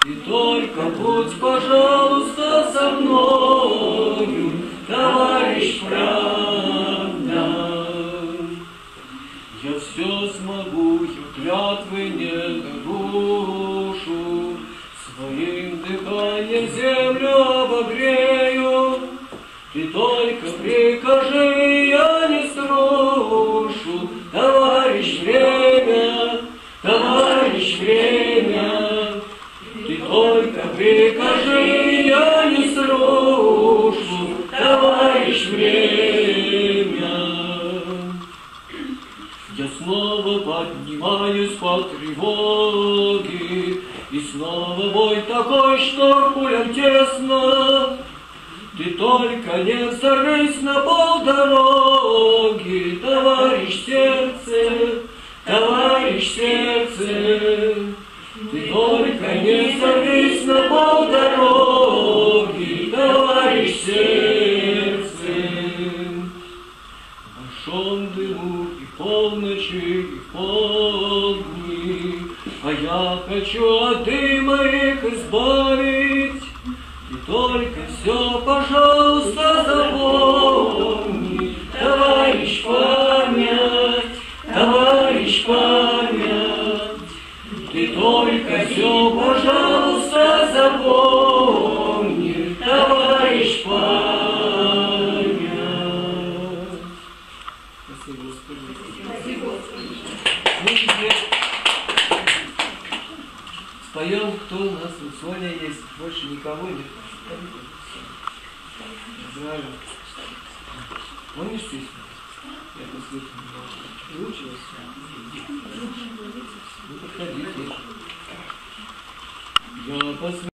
И только будь, пожалуйста, со мною, товарищ правда. Я все смогу, я клятвы не нарушу, своим дыханием землю обогрею. Ты только прикажи, я не струшу, товарищ время, товарищ время. Ты только прикажи, я не струшу, товарищ время. Я снова поднимаюсь по тревоге, и снова бой такой, что пулям тесно. Ты только не взорвись на полдороги, товарищ сердце, товарищ сердце. Ты только не взорвись на полдороги, товарищ сердце. В большом дыму и полночи, и в полдни, а я хочу от дыма их избавить. И только все, пожалуйста, запомни, товарищ память, товарищ память. Ты только все, пожалуйста, запомни, товарищ память. Спасибо, Господи. Спасибо, Господи. Мы теперь споем, кто у нас тут. Соня есть, больше никого нет. Здравия. Помнишь песню? Я послушал. Выучилась? Ну, подходите. Я